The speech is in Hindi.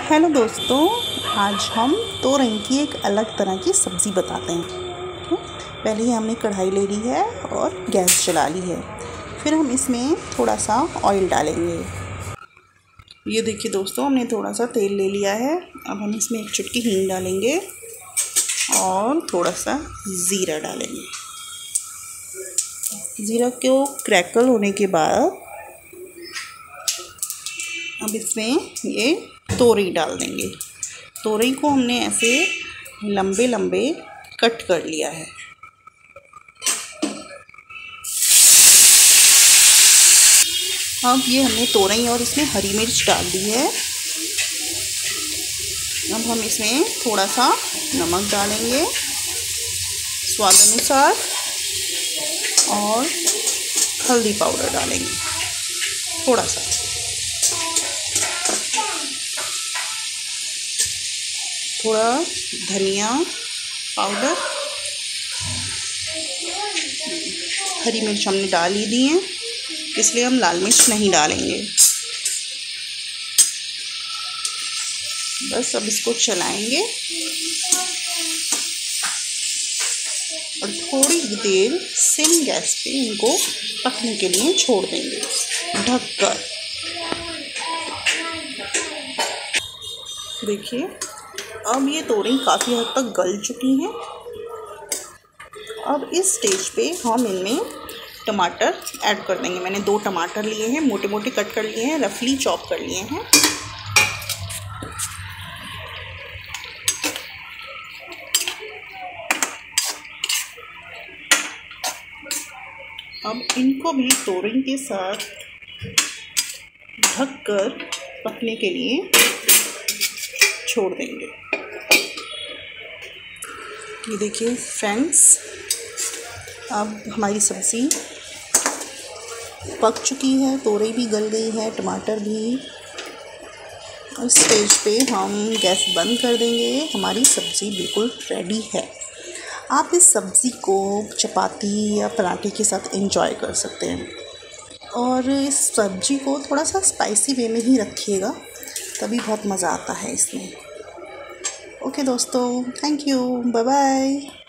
हेलो दोस्तों, आज हम तोरई की एक अलग तरह की सब्ज़ी बताते हैं। पहले ही हमने कढ़ाई ले ली है और गैस जला ली है। फिर हम इसमें थोड़ा सा ऑयल डालेंगे। ये देखिए दोस्तों, हमने थोड़ा सा तेल ले लिया है। अब हम इसमें एक चुटकी हींग डालेंगे और थोड़ा सा ज़ीरा डालेंगे। ज़ीरा को क्रैकल होने के बाद अब इसमें ये तोरई डाल देंगे। तोरई को हमने ऐसे लंबे लंबे कट कर लिया है। अब ये हमने तोरई और इसमें हरी मिर्च डाल दी है। अब हम इसमें थोड़ा सा नमक डालेंगे स्वाद अनुसार और हल्दी पाउडर डालेंगे थोड़ा सा। थोड़ा धनिया पाउडर, हरी मिर्च हमने डाल ही दी है, इसलिए हम लाल मिर्च नहीं डालेंगे। बस अब इसको चलाएंगे और थोड़ी देर सिम गैस पे इनको पकने के लिए छोड़ देंगे ढककर। देखिए, अब ये तोरई काफ़ी हद तक गल चुकी हैं। अब इस स्टेज पे हम इनमें टमाटर ऐड कर देंगे। मैंने 2 टमाटर लिए हैं, मोटे मोटे कट कर लिए हैं, रफली चॉप कर लिए हैं। अब इनको भी तोरई के साथ ढककर पकने के लिए छोड़ देंगे। ये देखिए फ्रेंड्स, अब हमारी सब्ज़ी पक चुकी है, तोरई भी गल गई है, टमाटर भी। इस स्टेज पे हम गैस बंद कर देंगे। हमारी सब्ज़ी बिल्कुल रेडी है। आप इस सब्ज़ी को चपाती या पराठे के साथ एंजॉय कर सकते हैं। और इस सब्ज़ी को थोड़ा सा स्पाइसी वे में ही रखिएगा, तभी बहुत मज़ा आता है इसमें। ओके दोस्तों, थैंक यू, बाय बाय।